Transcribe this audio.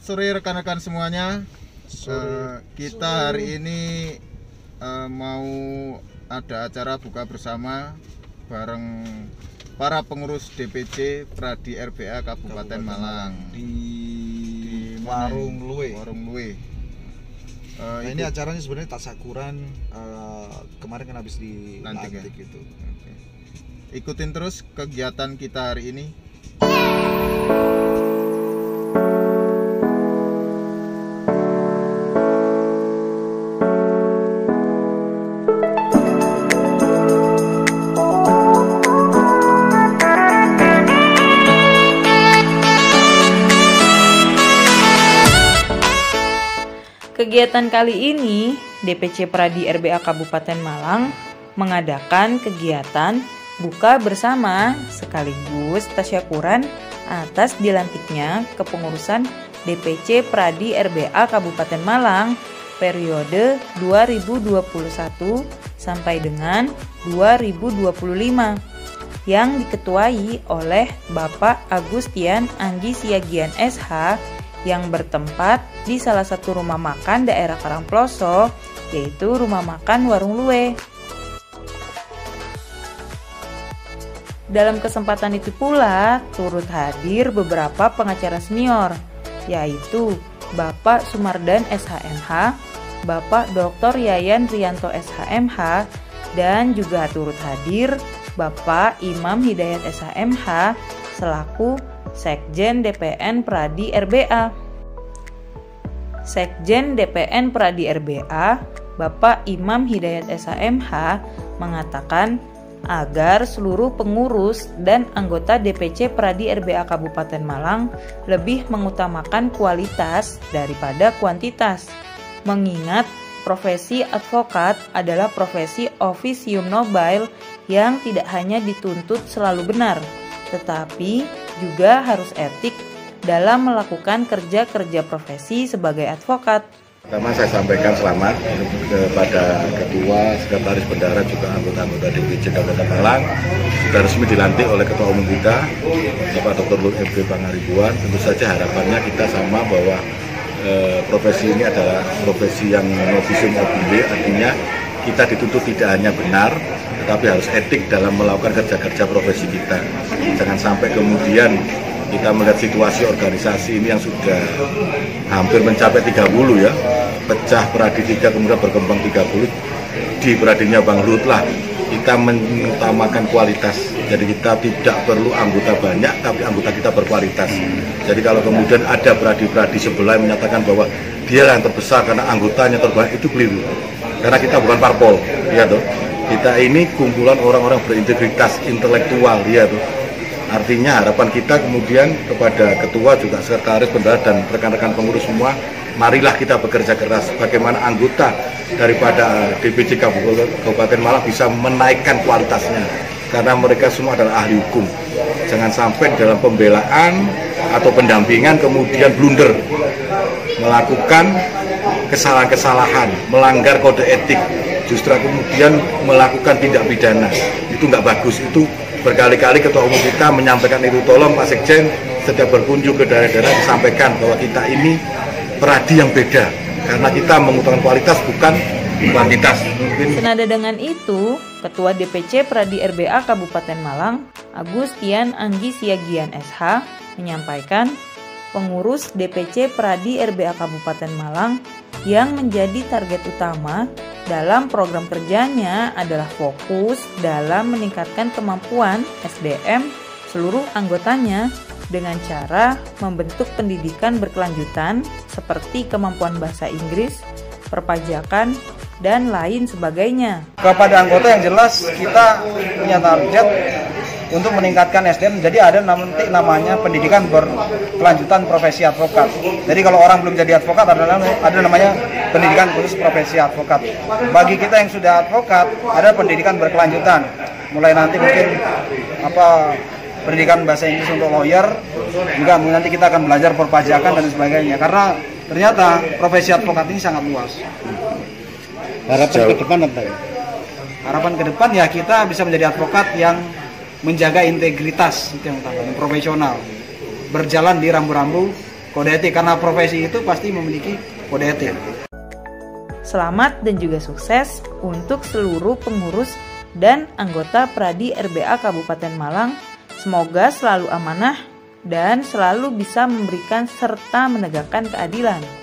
Selamat sore rekan-rekan semuanya. Kita hari ini mau ada acara buka bersama bareng para pengurus DPC Pradi RBA Kabupaten Malang di Warung Luwe. Ini acaranya sebenarnya tasyakuran, kemarin kan habis dilantik ya? Gitu. Ikutin terus kegiatan kita hari ini. Kegiatan kali ini, DPC Pradi RBA Kabupaten Malang mengadakan kegiatan buka bersama sekaligus tasyakuran atas dilantiknya kepengurusan DPC Pradi RBA Kabupaten Malang periode 2021 sampai dengan 2025 yang diketuai oleh Bapak Agustian Anggi Siagian SH yang bertempat di salah satu rumah makan daerah Karangploso, yaitu Rumah Makan Warung Luwe. Dalam kesempatan itu pula turut hadir beberapa pengacara senior, yaitu Bapak Sumardan SHMH, Bapak Dr. Yayan Rianto SHMH, dan juga turut hadir Bapak Imam Hidayat SHMH selaku Sekjen DPN Pradi RBA. Sekjen DPN Pradi RBA, Bapak Imam Hidayat SHMH, mengatakan agar seluruh pengurus dan anggota DPC Pradi RBA Kabupaten Malang lebih mengutamakan kualitas daripada kuantitas. Mengingat profesi advokat adalah profesi officium nobile yang tidak hanya dituntut selalu benar, tetapi juga harus etik dalam melakukan kerja-kerja profesi sebagai advokat. Pertama saya sampaikan selamat kepada Ketua, Sekretaris Bendahara, juga anggota-anggota DPC Kabupaten Malang sudah resmi dilantik oleh Ketua Umum kita, Bapak Dr. Luhut MB Pangaribuan. Tentu saja harapannya kita sama bahwa profesi ini adalah profesi yang novisium oblige, artinya kita dituntut tidak hanya benar, tetapi harus etik dalam melakukan kerja-kerja profesi kita. Jangan sampai kemudian kita melihat situasi organisasi ini yang sudah hampir mencapai 30 ya, pecah Pradi 3 kemudian berkembang 30, di Pradinya Bang Luhut lah kita mengutamakan kualitas. Jadi kita tidak perlu anggota banyak, tapi anggota kita berkualitas. Jadi kalau kemudian ada Pradi-Pradi sebelah yang menyatakan bahwa dia yang terbesar karena anggotanya terbanyak, itu keliru. Karena kita bukan parpol, ya toh. Kita ini kumpulan orang-orang berintegritas intelektual, ya toh. Artinya harapan kita kemudian kepada ketua, juga sekretaris bendahara dan rekan-rekan pengurus semua, marilah kita bekerja keras bagaimana anggota daripada DPC Kabupaten Malang bisa menaikkan kualitasnya, karena mereka semua adalah ahli hukum. Jangan sampai dalam pembelaan atau pendampingan kemudian blunder, melakukan kesalahan-kesalahan, melanggar kode etik, justru kemudian melakukan tindak pidana. Itu nggak bagus. Itu berkali-kali Ketua Umum kita menyampaikan itu. Tolong Pak Sekjen setiap berkunjung ke daerah-daerah disampaikan bahwa kita ini Pradi yang beda, karena kita mengutamakan kualitas bukan kuantitas. Senada dengan itu, Ketua DPC Pradi RBA Kabupaten Malang, Agustian Anggi Siagian SH, menyampaikan pengurus DPC Pradi RBA Kabupaten Malang yang menjadi target utama dalam program kerjanya adalah fokus dalam meningkatkan kemampuan SDM seluruh anggotanya dengan cara membentuk pendidikan berkelanjutan seperti kemampuan bahasa Inggris, perpajakan, dan lain sebagainya. Kepada anggota yang jelas kita punya target untuk meningkatkan SDM. Jadi ada nanti namanya pendidikan berkelanjutan profesi advokat. Jadi kalau orang belum jadi advokat ada namanya pendidikan khusus profesi advokat. Bagi kita yang sudah advokat ada pendidikan berkelanjutan. Mulai nanti mungkin pendidikan bahasa Inggris untuk lawyer, juga nanti kita akan belajar perpajakan dan sebagainya. Karena ternyata profesi advokat ini sangat luas. Harapan ke depan apa? Harapan ke depan ya kita bisa menjadi advokat yang menjaga integritas, itu yang utama, yang profesional, berjalan di rambu-rambu kode etik, karena profesi itu pasti memiliki kode etik. Selamat dan juga sukses untuk seluruh pengurus dan anggota Pradi RBA Kabupaten Malang. Semoga selalu amanah dan selalu bisa memberikan serta menegakkan keadilan.